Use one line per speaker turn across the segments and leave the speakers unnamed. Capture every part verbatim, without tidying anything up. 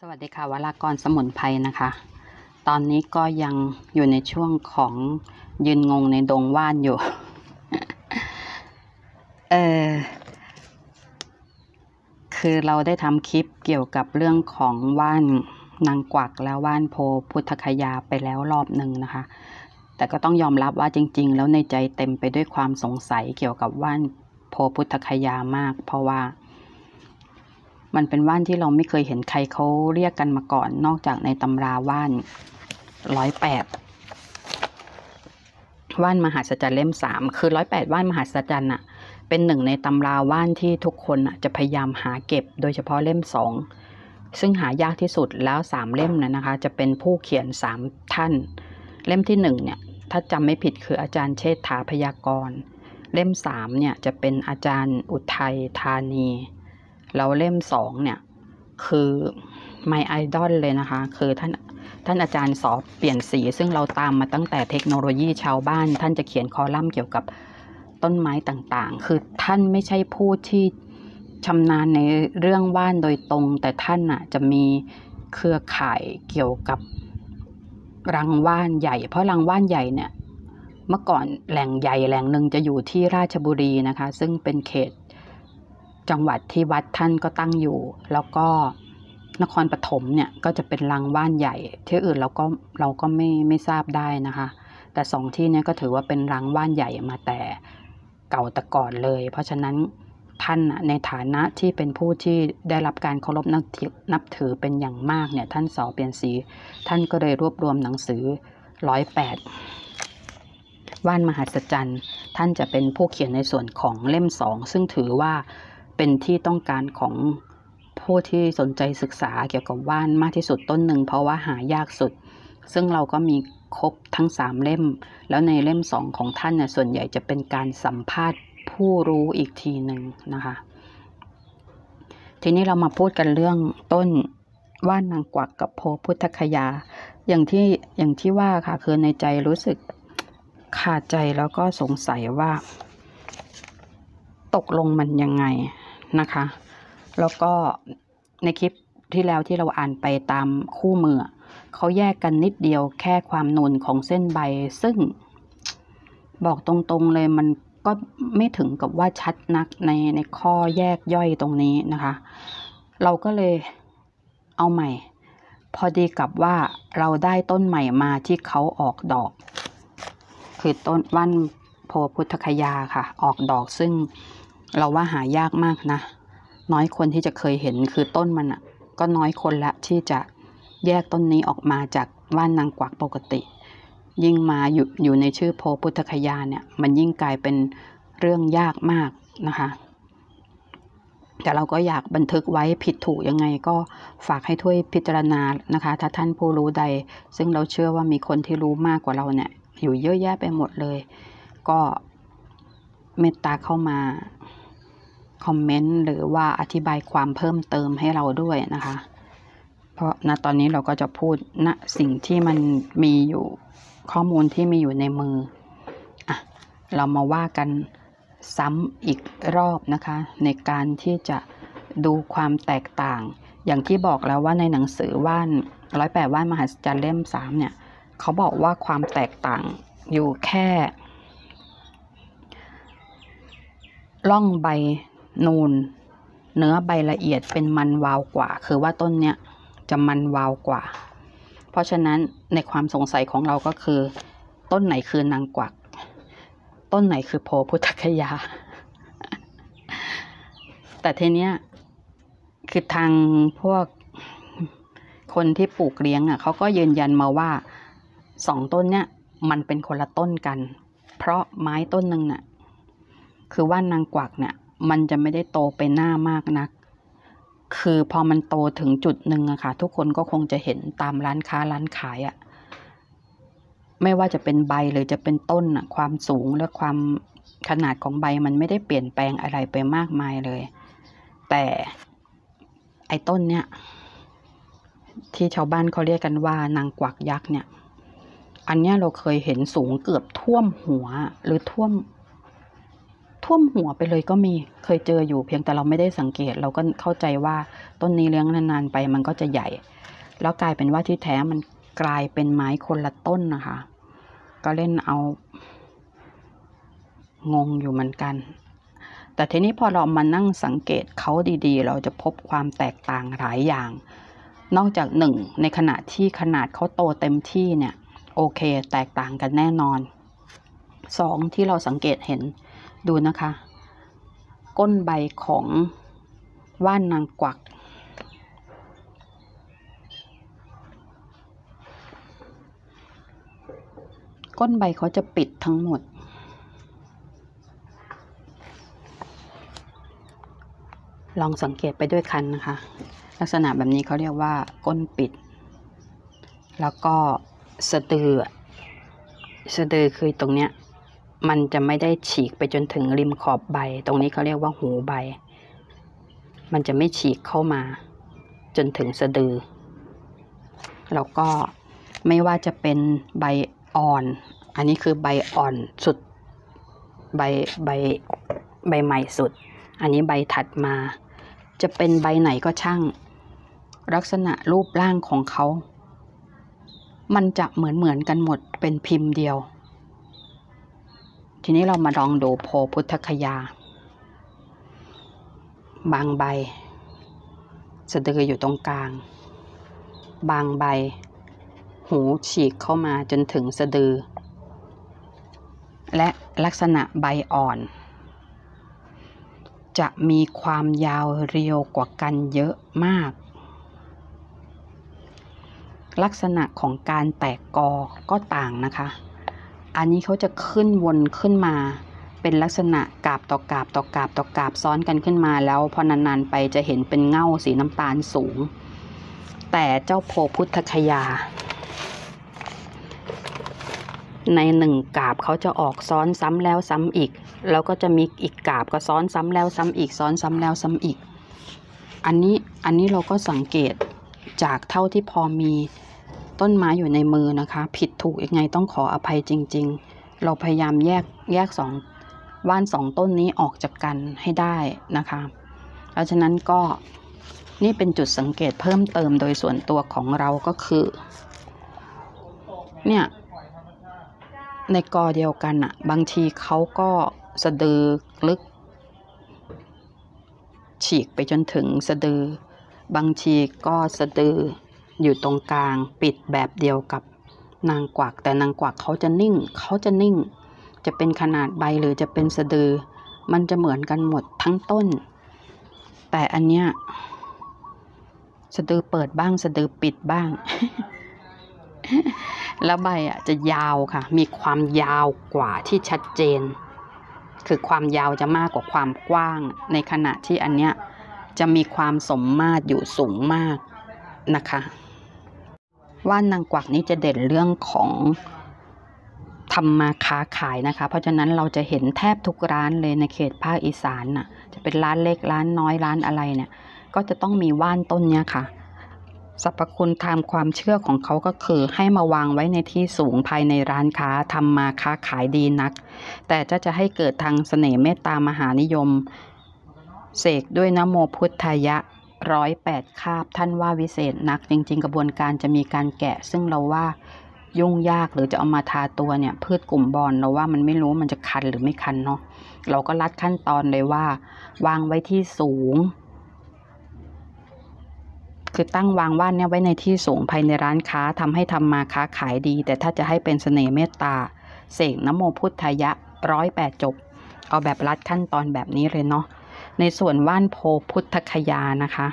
สวัสดีค่ะวรากรสมุนไพรนะคะตอนนี้ก็ยังอยู่ในช่วงของยืนงงในดงว่านอยู่ เออคือเราได้ทำคลิปเกี่ยวกับเรื่องของว่านนางกวักและว่านโพพุทธคยาไปแล้วรอบหนึ่งนะคะแต่ก็ต้องยอมรับว่าจริงๆแล้วในใจเต็มไปด้วยความสงสัยเกี่ยวกับว่านโพพุทธคยามากเพราะว่ามันเป็นว่านที่เราไม่เคยเห็นใครเขาเรียกกันมาก่อนนอกจากในตำราว่านร้อยแปดว่านมหัศจรรย์เล่มสามคือร้อยแปดว่านมหัศจรรย์อ่ะเป็นหนึ่งในตำราว่านที่ทุกคนอ่ะจะพยายามหาเก็บโดยเฉพาะเล่มสองซึ่งหายากที่สุดแล้วสามเล่มนะนะคะจะเป็นผู้เขียนสามท่านเล่มที่หนึ่งเนี่ยถ้าจำไม่ผิดคืออาจารย์เชษฐาพยากรณ์เล่มสามเนี่ยจะเป็นอาจารย์อุทัยธานีแล้วเล่มสองเนี่ยคือ My Idol เลยนะคะคือท่านท่านอาจารย์สอเปลี่ยนสีซึ่งเราตามมาตั้งแต่เทคโนโลยีชาวบ้านท่านจะเขียนคอลัมน์เกี่ยวกับต้นไม้ต่างๆคือท่านไม่ใช่ผู้ที่ชำนาญในเรื่องว่านโดยตรงแต่ท่านน่ะจะมีเครือข่ายเกี่ยวกับรังว่านใหญ่เพราะรังว่านใหญ่เนี่ยเมื่อก่อนแหล่งใหญ่แหล่งหนึ่งจะอยู่ที่ราชบุรีนะคะซึ่งเป็นเขตจังหวัดที่วัดท่านก็ตั้งอยู่แล้วก็นครปฐมเนี่ยก็จะเป็นรังว่านใหญ่ที่อื่นเราก็เราก็ไม่ไม่ทราบได้นะคะแต่สองที่นี้ก็ถือว่าเป็นรังว่านใหญ่มาแต่เก่าแต่ก่อนเลยเพราะฉะนั้นท่านในฐานะที่เป็นผู้ที่ได้รับการเคารพนับถือเป็นอย่างมากเนี่ยท่านสอเปลี่ยนสีท่านก็เลยรวบรวมหนังสือร้อยแปดว่านมหัศจรรย์ท่านจะเป็นผู้เขียนในส่วนของเล่มสองซึ่งถือว่าเป็นที่ต้องการของผู้ที่สนใจศึกษาเกี่ยวกับว่านมากที่สุดต้นหนึ่งเพราะว่าหายากสุดซึ่งเราก็มีครบทั้งสามเล่มแล้วในเล่มสองของท่านเนี่ยส่วนใหญ่จะเป็นการสัมภาษณ์ผู้รู้อีกทีหนึ่งนะคะทีนี้เรามาพูดกันเรื่องต้นว่านนางกวักกับโพพุทธคยาอย่างที่อย่างที่ว่าค่ะคือในใจรู้สึกขาดใจแล้วก็สงสัยว่าตกลงมันยังไงนะคะแล้วก็ในคลิปที่แล้วที่เราอ่านไปตามคู่มือเขาแยกกันนิดเดียวแค่ความนูนของเส้นใบซึ่งบอกตรงๆเลยมันก็ไม่ถึงกับว่าชัดนักในในข้อแยกย่อยตรงนี้นะคะเราก็เลยเอาใหม่พอดีกับว่าเราได้ต้นใหม่มาที่เขาออกดอกคือต้นว่านโพพุทธคยาค่ะออกดอกซึ่งเราว่าหายากมากนะน้อยคนที่จะเคยเห็นคือต้นมันอ่ะก็น้อยคนละที่จะแยกต้นนี้ออกมาจากว่านนางกวักปกติยิ่งมาอยู่อยู่ในชื่อโพพุทธคยาเนี่ยมันยิ่งกลายเป็นเรื่องยากมากนะคะแต่เราก็อยากบันทึกไว้ผิดถูกยังไงก็ฝากให้ถ้วยพิจารณานะคะถ้าท่านผู้รู้ใดซึ่งเราเชื่อว่ามีคนที่รู้มากกว่าเราเนี่ยอยู่เยอะแยะไปหมดเลยก็เมตตาเข้ามาคอมเมนต์หรือว่าอธิบายความเพิ่มเติมให้เราด้วยนะคะเพราะณตอนนี้เราก็จะพูดณสิ่งที่มันมีอยู่ข้อมูลที่มีอยู่ในมืออ่ะเรามาว่ากันซ้ำอีกรอบนะคะในการที่จะดูความแตกต่างอย่างที่บอกแล้วว่าในหนังสือว่านร้อยแปดว่านมหัศจรรย์เล่มสามเนี่ยเขาบอกว่าความแตกต่างอยู่แค่ร่องใบนูนเนื้อใบละเอียดเป็นมันวาวกว่าคือว่าต้นเนี้ยจะมันวาวกว่าเพราะฉะนั้นในความสงสัยของเราก็คือต้นไหนคือนางกวักต้นไหนคือโพพุทธคยา แต่ทีเนี้ยคือทางพวกคนที่ปลูกเลี้ยงอ่ะเขาก็ยืนยันมาว่าสองต้นเนี้ยมันเป็นคนละต้นกันเพราะไม้ต้นหนึ่งน่ะคือว่านนางกวักเนี่ยมันจะไม่ได้โตไปหน้ามากนักคือพอมันโตถึงจุดหนึ่งอะค่ะทุกคนก็คงจะเห็นตามร้านค้าร้านขายอะไม่ว่าจะเป็นใบหรือจะเป็นต้นอะความสูงและความขนาดของใบมันไม่ได้เปลี่ยนแปลงอะไรไปมากมายเลยแต่ไอ้ต้นเนี้ยที่ชาวบ้านเขาเรียกกันว่านางกวักยักษ์เนี่ยอันเนี้ยเราเคยเห็นสูงเกือบท่วมหัวหรือท่วมท่วมหัวไปเลยก็มีเคยเจออยู่เพียงแต่เราไม่ได้สังเกตเราก็เข้าใจว่าต้นนี้เลี้ยงนานๆไปมันก็จะใหญ่แล้วกลายเป็นว่าที่แท้มันกลายเป็นไม้คนละต้นนะคะก็เล่นเอางงอยู่เหมือนกันแต่ทีนี้พอเรามานั่งสังเกตเขาดีๆเราจะพบความแตกต่างหลายอย่างนอกจากหนึ่งในขณะที่ขนาดเขาโตเต็มที่เนี่ยโอเคแตกต่างกันแน่นอนสองที่เราสังเกตเห็นดูนะคะก้นใบของว่านนางกวักก้นใบเขาจะปิดทั้งหมดลองสังเกตไปด้วยกันนะคะลักษณะแบบนี้เขาเรียกว่าก้นปิดแล้วก็สะดือสะดือคือตรงเนี้ยมันจะไม่ได้ฉีกไปจนถึงริมขอบใบตรงนี้เขาเรียกว่าหูใบมันจะไม่ฉีกเข้ามาจนถึงสะดือแล้วก็ไม่ว่าจะเป็นใบอ่อนอันนี้คือใบอ่อนสุดใบใบใบใหม่สุดอันนี้ใบถัดมาจะเป็นใบไหนก็ช่างลักษณะรูปร่างของเขามันจะเหมือนเหมือนกันหมดเป็นพิมพ์เดียวทีนี้เรามาลองดูโพพุทธคยาบางใบสะดืออยู่ตรงกลางบางใบหูฉีกเข้ามาจนถึงสะดือและลักษณะใบอ่อนจะมีความยาวเรียวกว่ากันเยอะมากลักษณะของการแตกกอก็ต่างนะคะอันนี้เขาจะขึ้นวนขึ้นมาเป็นลักษณะกาบต่อกาบต่อกาบต่อกาบซ้อนกันขึ้นมาแล้วพอนานๆไปจะเห็นเป็นเง่าสีน้ำตาลสูงแต่เจ้าโพพุทธคยาในหนึ่งกาบเขาจะออกซ้อนซ้ำแล้วซ้ำอีกแล้วก็จะมีอีกกาบก็ซ้อนซ้ำแล้วซ้ำอีกซ้อนซ้ำแล้วซ้ำอีกอันนี้อันนี้เราก็สังเกตจากเท่าที่พอมีต้นไม้อยู่ในมือนะคะผิดถูกยังไงต้องขออภัยจริงๆเราพยายามแยกแยกสองว่านสองต้นนี้ออกจากกันให้ได้นะคะเพราะฉะนั้นก็นี่เป็นจุดสังเกตเพิ่มเติมโดยส่วนตัวของเราก็คือเนี่ยในกอเดียวกันอะบางทีเขาก็สะดือลึกฉีกไปจนถึงสะดือบางทีก็สะดืออยู่ตรงกลางปิดแบบเดียวกับนางกวักแต่นางกวักเขาจะนิ่งเขาจะนิ่งจะเป็นขนาดใบหรือจะเป็นสะดือมันจะเหมือนกันหมดทั้งต้นแต่อันเนี้ยสะดือเปิดบ้างสะดือปิดบ้าง แล้วใบอ่ะจะยาวค่ะมีความยาวกว่าที่ชัดเจนคือความยาวจะมากกว่าความกว้างในขณะที่อันเนี้ยจะมีความสมมาตรอยู่สูงมากนะคะว่านนางกวักนี้จะเด่นเรื่องของทำมาค้าขายนะคะเพราะฉะนั้นเราจะเห็นแทบทุกร้านเลยในเขตภาคอีสานน่ะจะเป็นร้านเล็กร้านน้อยร้านอะไรเนี่ยก็จะต้องมีว่านต้นเนี้ยค่ะสรรพคุณตามความเชื่อของเขาก็คือให้มาวางไว้ในที่สูงภายในร้านค้าทำมาค้าขายดีนักแต่จะจะให้เกิดทางเสน่ห์เมตตามหานิยมเสกด้วยนะโมพุทธายะร้อยแปดคาบท่านว่าวิเศษนักจริงๆกระบวนการจะมีการแกะซึ่งเราว่ายุ่งยากหรือจะเอามาทาตัวเนี่ยพืชกลุ่มบอนเราว่ามันไม่รู้มันจะคันหรือไม่คันเนาะเราก็ลัดขั้นตอนเลยว่าวางไว้ที่สูงคือตั้งวางว่านเนี่ยไว้ในที่สูงภายในร้านค้าทำให้ทำมาค้าขายดีแต่ถ้าจะให้เป็นเสน่ห์เมตตาเสกนะโมพุทธายะร้อยแปดจบเอาแบบลัดขั้นตอนแบบนี้เลยเนาะในส่วนว่านโพพุทธคยานะคะ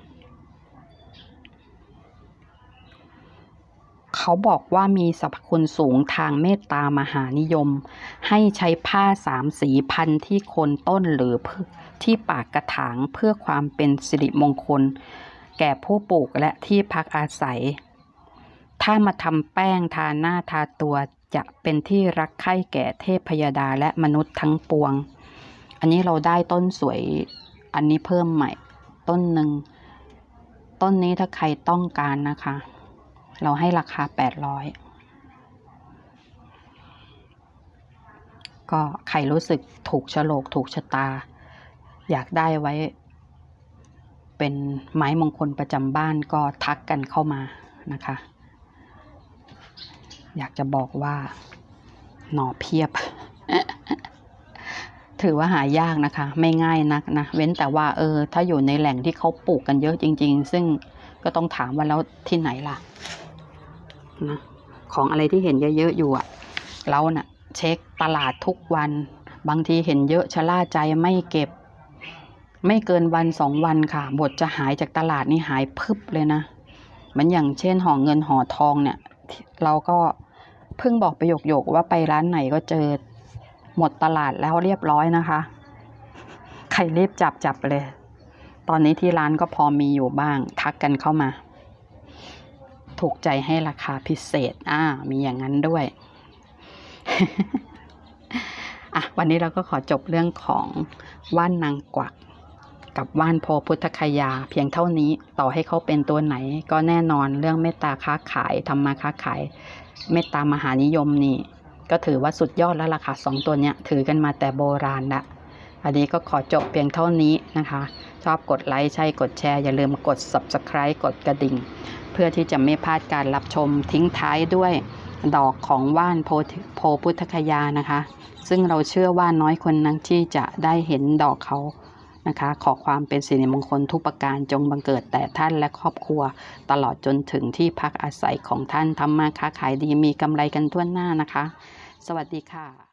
เขาบอกว่ามีสรรพคุณสูงทางเมตตามหานิยมให้ใช้ผ้าสามสีพันที่โคนต้นหรือที่ปากกระถางเพื่อความเป็นสิริมงคลแก่ผู้ปลูกและที่พักอาศัยถ้ามาทำแป้งทาหน้าทาตัวจะเป็นที่รักใคร่แก่เทพพยดาและมนุษย์ทั้งปวงอันนี้เราได้ต้นสวยอันนี้เพิ่มใหม่ต้นหนึ่งต้นนี้ถ้าใครต้องการนะคะเราให้ราคาแปดร้อยก็ใครรู้สึกถูกโฉลกถูกชะตาอยากได้ไว้เป็นไม้มงคลประจำบ้านก็ทักกันเข้ามานะคะอยากจะบอกว่าหน่อเพียบ ถือว่าหายากนะคะไม่ง่ายนักนะเว้นแต่ว่าเออถ้าอยู่ในแหล่งที่เขาปลูกกันเยอะจริงๆซึ่งก็ต้องถามว่าแล้วที่ไหนล่ะนะของอะไรที่เห็นเยอะๆอยู่อะเราเนะ่ะเช็คตลาดทุกวันบางทีเห็นเยอะชะล่าใจไม่เก็บไม่เกินวันสองวันค่ะบทจะหายจากตลาดนี่หายพึบเลยนะมันอย่างเช่นห่อเงินห่อทองเนี่ยเราก็เพิ่งบอกประโยคๆว่าไปร้านไหนก็เจอหมดตลาดแล้วเรียบร้อยนะคะใครรีบจับจับเลยตอนนี้ที่ร้านก็พอมีอยู่บ้างทักกันเข้ามาถูกใจให้ราคาพิเศษอ่ามีอย่างนั้นด้วย อ่ะวันนี้เราก็ขอจบเรื่องของว่านนางกวักกับว่านโพพุทธคยาเพียงเท่านี้ต่อให้เขาเป็นตัวไหนก็แน่นอนเรื่องเมตตาค้าขายทำมาค้าขายเมตตามหานิยมนี่ก็ถือว่าสุดยอดแล้วล่ะค่ะสองตัวเนี้ยถือกันมาแต่โบราณละอันนี้ก็ขอจบเพียงเท่านี้นะคะชอบกดไลค์ใช่กดแชร์อย่าลืมกด ซับสไครบ์ กดกระดิ่งเพื่อที่จะไม่พลาดการรับชมทิ้งท้ายด้วยดอกของว่านโพโพพุทธคยานะคะซึ่งเราเชื่อว่าน้อยคนนักที่จะได้เห็นดอกเขานะคะขอความเป็นสิริมงคลทุกประการจงบังเกิดแต่ท่านและครอบครัวตลอดจนถึงที่พักอาศัยของท่านทำมาค้าขายดีมีกำไรกันทั่วหน้านะคะสวัสดีค่ะ